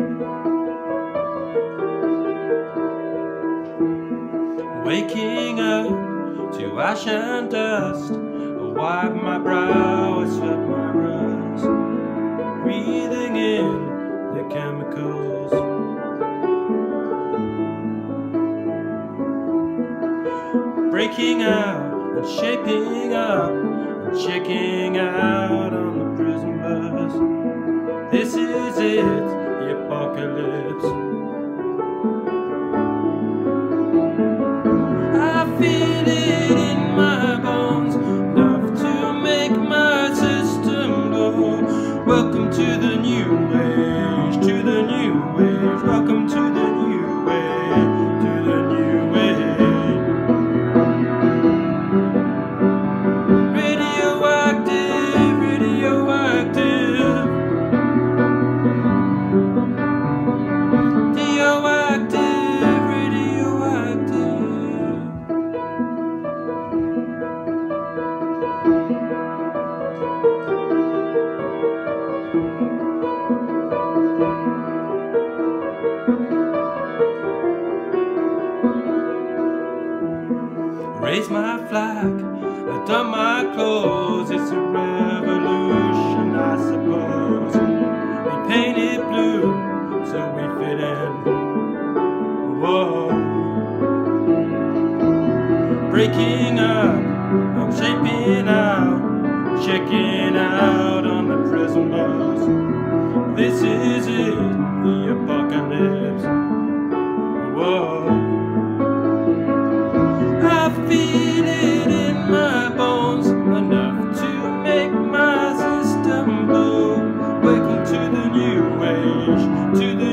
Waking up to ash and dust, I wipe my brow, I sweat my rust, breathing in the chemicals. Breaking out and shaping up and checking out on the prison bus. This is it, the apocalypse. I feel it in my bones, enough to make my system blow. Welcome to the new age, to the new age. Welcome to the new age, to the new age. Radioactive, radioactive. Radioactive, radioactive. Raise my flag, lift up my clothes. It's a revolution, I suppose. We paint it blue so we fit in. Whoa. Breaking up, I'm shaping out, checking out on the prison bus. This is it, the apocalypse. Whoa. I feel it in my bones, enough to make my system blow. Welcome to the new age, to the